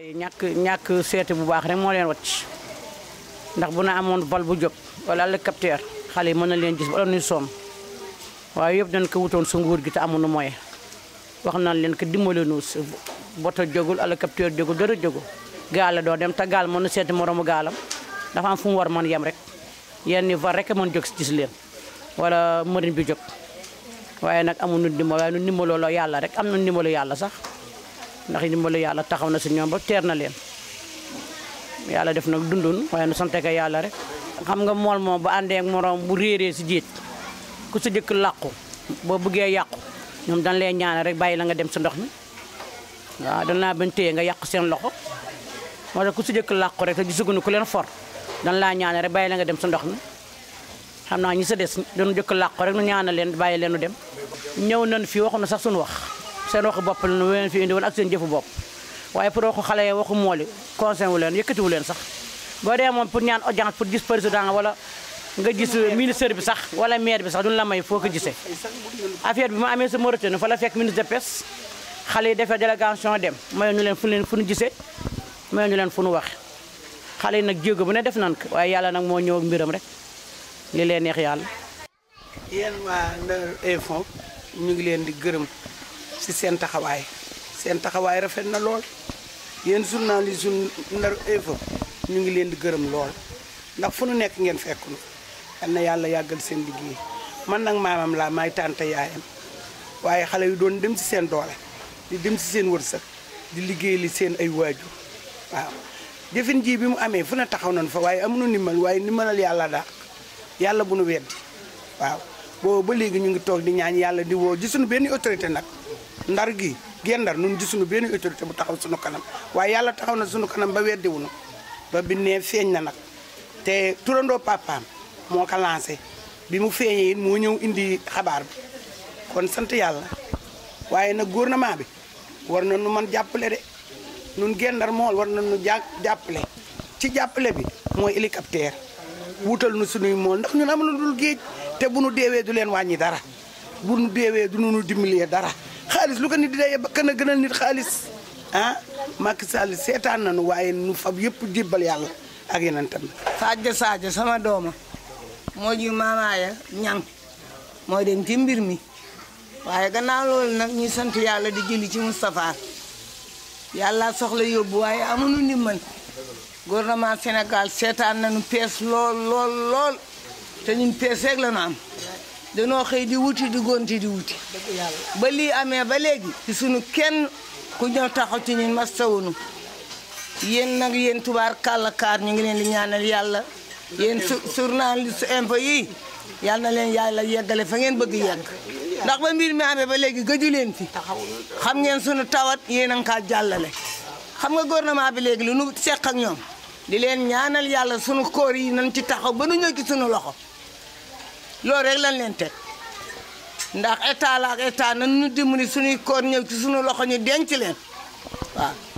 ñàkk seete bu baax rek moo leen wàcc ndax bu na amoon vol bu jóg wala hélicoptère xale yi mën na leen gis wala nuy sonn waaye yëpp dañ ko wutoon su nguur gi te amuñu moyen wax nañ leen ko dimbale nu boto jógul hélicoptère jógul dara jógul gaal la doo dem te gaal mën na seeti moromu gaalam dafa am fu mu war man yem rek yenn ni var rek mën jóg si gis leen wala marine bi jóg waaye nag amuñu ndimbal waaye nu ndimbaloo la yàlla rek am na ndimbalu yàlla sax ndax ndimbalu yàlla taxaw na si ñoom ba teer na leen yàlla def nag dundun waaye nu sante ko yàlla rek xam nga mool moom ba àndee ak morom bu réeree si jiit ku sa jëkk làqu boo bëggee yàqu ñoom dañ lay ñaanal rek bàyyi la nga dem sa ndox mi waaw dañ laa bañ téye nga yàqu seen loxo moo tax ku sa jëkk làqu rek te gisaguñu ku leen for dañ laa ñaanal rek bàyyi la nga dem sa ndox mi xam naa ñi sa des dañu jëkk làqu rek nu ñaanal leen bàyyi leenu dem ñëw nañ fii waxu na sax suñu wax seen waxu bopp la nu leen fi indi woon ak seen jëfu bopp waaye pour waxu xale yi waxu mooli conseil wu leen yëkkatiwu leen sax boo dee moom pour ñaan audience pour gis président wala nga gis ministre bi sax wala maire bi sax duñu la may foo ko gisee affaire bi ma amee sa Mauritanie fa la fekk ministre de pêche xale yi defee délégation dem mayu ñu leen fu ñu gisee mayu ñu leen fu ñu waxe xale yi nag jéego bu ne def nan ko waaye yàlla nag moo ñëw ak mbiram rek li leen neex yàlla. yéen waa Ndar Info ñu ngi leen di gërëm ci seen taxawaay rafet na lool yéen journaliste Ndar Info ñu ngi leen di gërëm lool ndax fu nu nekk ngeen fekk nu yal na yàlla yàggal seen liggéey man nag maamam laa may tànta yaayam waaye xale yu doon dem ci seen doole di dem ci seen wërsëg di liggéey li seen ay waajur waaw jëfin ji bi mu amee fu ne taxaw nañ fa waaye amuñu ndimbal waaye ndimbalal yàlla daal yàlla bu nu weddi waaw boobu ba léegi ñu ngi toog di ñaan yàlla di woo gisuñu benn autorité nag Ndar gi Gendar nun gisuñu benn autorité bu taxaw suñu kanam waaye yàlla taxaw na suñu kanam ba weddi wuñu ba bi nee feeñ na nag te turandoo papaam moo ko lancé bi mu feeñee it moo ñëw indi xabaar bi kon sant yàlla waaye nag gouvernement bi war na nu man jàppale de nun Gendar mool war na nu jàppale ci jàppale bi mooy hélicoptère wutal nu suñuy mool ndax ñun amuñu dul géej te bu nu deewee du leen wàññi dara bu nu deewee du nu dimbalee dara xaalis lu ko nit di dee ba gën a gënal nit xaalis ah Macky Sall seetaan nañu waaye nu fab yëpp jébbal yàlla ak yeneen tam. Sadio sama dooma moo ji maamaaya ñang moo dem ci mbir mi waaye gannaaw loolu nag ñuy sant yàlla di jëli ci Moustapha yàlla soxla yóbbu waaye amuñu ndimbal gouvernement Sénégal seetaan nañu pees lool te ñun pees rek la ñu am danoo xëy di wuti di gonti di wuti ba lii amee ba léegi ci sunu kenn ku ñëw taxaw ci ñun mastawunu yéen nag yéen tubaar kàllakaar ñu ngi leen di ñaanal yàlla yéen journaliste info yi yal na leen yàlla yeggale fa ngeen bëgg yegg ndax ba mbir mi amee ba léegi gëju leen fi xam ngeen sunu tawat yéen a ngi kaa jàllale xam nga gouvernement bi léegi lu nu seq ak ñoom di leen ñaanal yàlla sunu koor yi nañ ci taxaw ba nu ñëw ci sunu loxo loolu rek lañ leen teg ndax état la ak état nañ ñu dimbali sunuy koor ñëw ci sunu loxo ñu denc leen waaw